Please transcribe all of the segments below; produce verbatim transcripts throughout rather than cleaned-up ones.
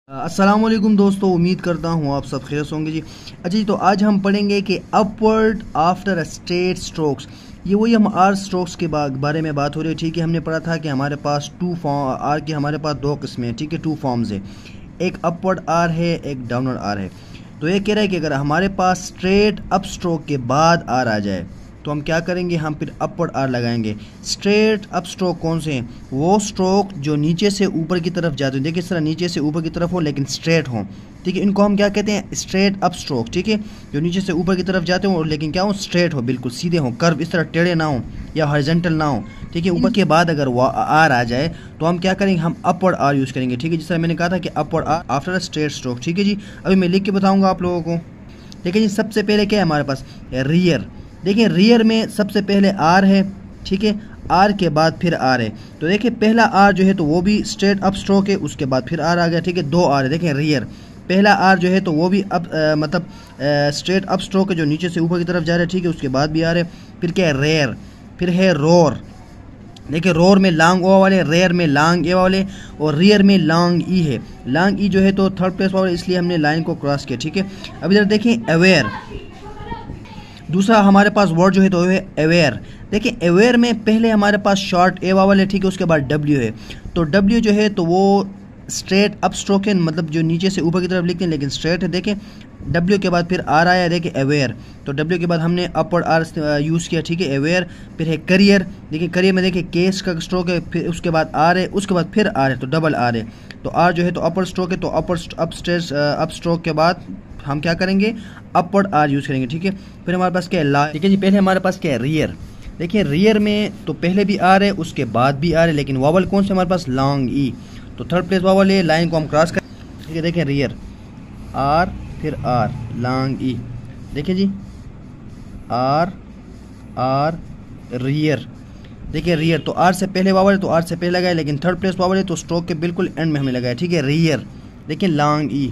अस्सलाम वालेकुम दोस्तों, उम्मीद करता हूँ आप सब खैरियत होंगे जी। अच्छा जी, तो आज हम पढ़ेंगे कि अपवर्ड आफ्टर स्ट्रेट स्ट्रोक्स। ये वही हम आर स्ट्रोक्स के बारे में बात हो रही है। ठीक है, हमने पढ़ा था कि हमारे पास टू फॉर्म आर की हमारे पास दो किस्में हैं। ठीक है, टू फॉर्म्स है, एक अपवर्ड आर है, एक डाउनवर्ड आर है। तो ये कह रहा है कि अगर हमारे पास स्ट्रेट अप स्ट्रोक के बाद आर आ जाए तो हम क्या करेंगे, हम फिर अपवर्ड आर लगाएंगे। स्ट्रेट अप स्ट्रोक कौन से हैं? वो स्ट्रोक जो नीचे से ऊपर की तरफ जाते हैं। देखिए इस तरह नीचे से ऊपर की तरफ हो लेकिन स्ट्रेट हो। ठीक है, इनको हम क्या कहते हैं? Straight up stroke. ठीक है, जो नीचे से ऊपर की तरफ जाते हो लेकिन क्या हो? स्ट्रेट हो, बिल्कुल सीधे हो, कर्व इस तरह टेढ़े ना हो या हॉरिजॉन्टल ना हो। ठीक है, ऊपर के बाद अगर वो आर आ जाए तो हम क्या करेंगे, हम अपवर्ड आर यूज़ करेंगे। ठीक है, जिस तरह मैंने कहा था कि upward R after a straight stroke. ठीक है जी, अभी मैं लिख के बताऊँगा आप लोगों को। ठीक है जी, सबसे पहले क्या है हमारे पास? रियर। देखिए रियर में सबसे पहले आर है। ठीक है, आर के बाद फिर आर है। तो देखिए पहला आर जो है तो वो भी स्ट्रेट अप स्ट्रोक है, उसके बाद फिर आर आ गया। ठीक है, दो आर है। देखिए रियर पहला आर जो है तो वो भी अब मतलब स्ट्रेट अप स्ट्रोक है, जो नीचे से ऊपर की तरफ जा रहा है। ठीक है, उसके बाद भी आर है। फिर क्या है? रेयर। फिर है रोर। देखिए रोर में लॉन्ग ओ वाले, रेयर में लॉन्ग ए वाले और रियर में लॉन्ग ई है। लॉन्ग ई जो है तो थर्ड प्लेस वाले, इसलिए हमने लाइन को क्रॉस किया। ठीक है, अब इधर देखें अवेयर। दूसरा हमारे पास वर्ड जो है तो है अवेयर। देखिए अवेयर में पहले हमारे पास शॉर्ट ए वावल है। ठीक है, उसके बाद डब्ल्यू है। तो डब्ल्यू जो है तो वो स्ट्रेट अप स्ट्रोक है, मतलब जो नीचे से ऊपर की तरफ लिखते हैं लेकिन स्ट्रेट है। देखें डब्ल्यू के बाद फिर आर आया। देखिए अवेयर, तो डब्ल्यू के बाद हमने अपवर्ड आर यूज़ किया। ठीक है, अवेयर। फिर है करियर। देखिए करियर में देखिए केस का स्ट्रोक है, फिर उसके बाद आर है, उसके बाद फिर आर है, तो डबल आर है। तो आर जो है तो अपर स्ट्रोक है, तो upper up straight up stroke के बाद हम क्या करेंगे? अपवर्ड आर यूज़ करेंगे। ठीक है, फिर हमारे पास क्या है? ला। ठीक है जी, पहले हमारे पास क्या है? रियर। देखिए रियर में तो पहले भी आर है, उसके बाद भी आर है, लेकिन वावल कौन से हमारे पास? Long E. तो थर्ड प्लेस वावल है, लाइन को हम क्रॉस करें। ठीक है, देखिए रियर आर फिर आर लॉन्ग ई। देखिए जी आर आर रियर। देखिए रियर तो आर से पहले वावल है तो आर से पहले लगाए, लेकिन थर्ड प्लेस वावल है तो स्ट्रोक के बिल्कुल एंड में हमने लगाया। ठीक है, रियर। देखिए long E,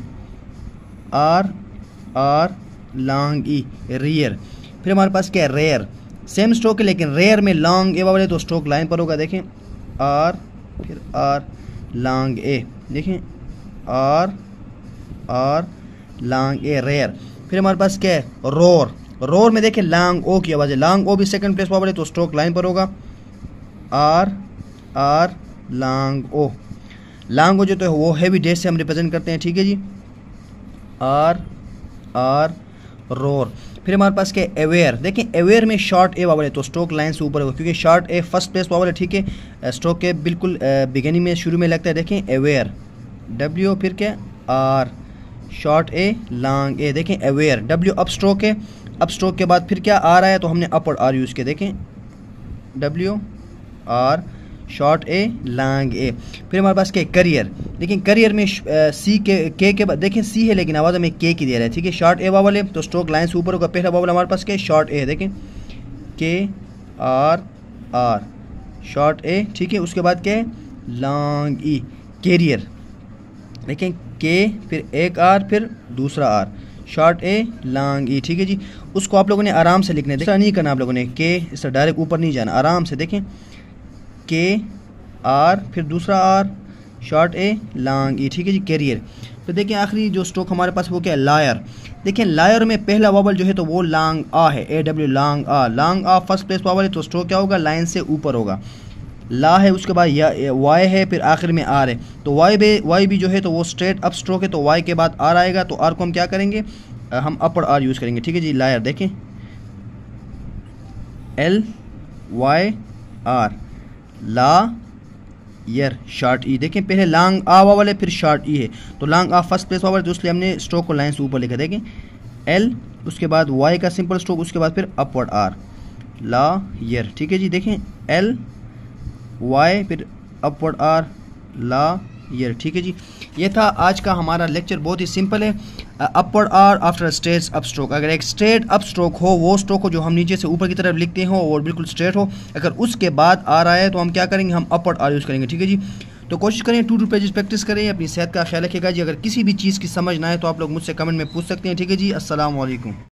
R R long E, rear. फिर हमारे पास क्या है? रेयर। सेम स्ट्रोक है लेकिन रेयर में लॉन्ग ए वाले तो स्ट्रोक लाइन पर होगा। देखें आर फिर आर लॉन्ग ए। देखें R R long A, rear. फिर हमारे पास क्या है? रोर। रोर में देखें लॉन्ग ओ की आवाज़ है, लॉन्ग ओ भी सेकंड प्लेस वाले तो स्ट्रोक लाइन पर होगा। R R long O. Long O जो तो है वो हैवी डैश से हम रिप्रेजेंट करते हैं। ठीक है जी, आर आर रोर। फिर हमारे पास क्या है? अवेयर। देखें अवेयर में शॉर्ट ए वावल है तो स्ट्रोक लाइन से ऊपर होगा, क्योंकि short A first place vowel है। ठीक है, स्ट्रोक के बिल्कुल बिगिनिंग में शुरू में लगता है। देखें अवेयर, डब्ल्यू फिर क्या? R, short A long A. देखें अवेयर, डब्ल्यू अप स्ट्रोक है, अप स्ट्रोक के बाद फिर क्या? आर आया तो हमने अपवर्ड आर यूज़ किया। देखें W R short A long A. फिर हमारे पास क्या? करियर। देखिए करियर में सी के के के बाद देखें सी है लेकिन आवाज़ हमें के की दे रहा है। ठीक है, शॉर्ट ए वावल है तो स्ट्रोक लाइन से ऊपर होगा। पहला वावल हमारे पास क्या है? शॉर्ट ए है। देखें के आर आर शॉर्ट ए। ठीक है, उसके बाद क्या है? Long E, carrier. देखें के फिर एक आर फिर दूसरा R, short A long E. ठीक है जी, उसको आप लोगों ने आराम से लिखना है, ऐसा नहीं करना आप लोगों ने। के इस तरह डायरेक्ट ऊपर नहीं जाना, आराम से। देखें के आर फिर दूसरा R, short A long E. ठीक है जी, कैरियर। तो देखिए आखिरी जो स्ट्रोक हमारे पास वो क्या है? लायर। देखिए लायर में पहला वावल जो है तो वो लॉन्ग आ है, ए डब्ल्यू लॉन्ग आ। लॉन्ग आ फर्स्ट प्लेस वावल है तो स्ट्रोक क्या होगा? लाइन से ऊपर होगा। ला है, उसके बाद या वाई है, फिर आखिर में आर है। तो वाई भी वाई भी जो है तो वो स्ट्रेट अप स्ट्रोक है, तो वाई के बाद आर आएगा, तो आर को हम क्या करेंगे? हम अपवर्ड आर यूज़ करेंगे। ठीक है जी, लायर। देखें एल वाई आर, ला यर शॉर्ट ई। देखें पहले लॉन्ग आ वावल है फिर शॉर्ट ई है, तो लॉन्ग आ फर्स्ट प्लेस वावल है तो इसलिए हमने स्ट्रोक को लाइन से ऊपर लिखा। देखें एल, उसके बाद वाई का सिंपल स्ट्रोक, उसके बाद फिर अपवर्ड आर, ला यर। ठीक है जी, देखें एल वाई फिर अपवर्ड आर, ला यर। ठीक है जी, ये था आज का हमारा लेक्चर। बहुत ही सिंपल है। Upward R after straight up stroke. अगर एक स्ट्रेट अप स्ट्रोक हो, वो स्ट्रोक हो जो हम नीचे से ऊपर की तरफ लिखते हो और बिल्कुल स्ट्रेट हो, अगर उसके बाद आर आए तो हम क्या करेंगे? हम अपवर्ड आर यूज़ करेंगे। ठीक है जी, तो कोशिश करें टू टू पेजेस प्रैक्टिस करें, अपनी सेहत का ख्याल रखिएगा जी। अगर किसी भी चीज़ की समझ ना आए तो आप लोग मुझसे कमेंट में पूछ सकते हैं। ठीक है जी, अस्सलाम वालेकुम।